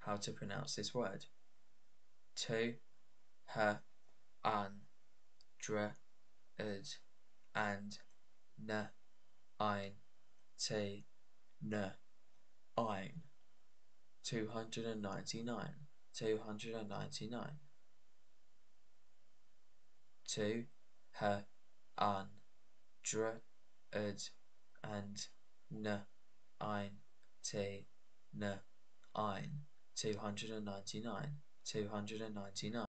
how to pronounce this word. Tu, her, an, dr, ud, and, n, ein, t, n, ein. 299, 299. Tu, her, an, dr, ud, and, n, ein, t, n, ein. 299, 299.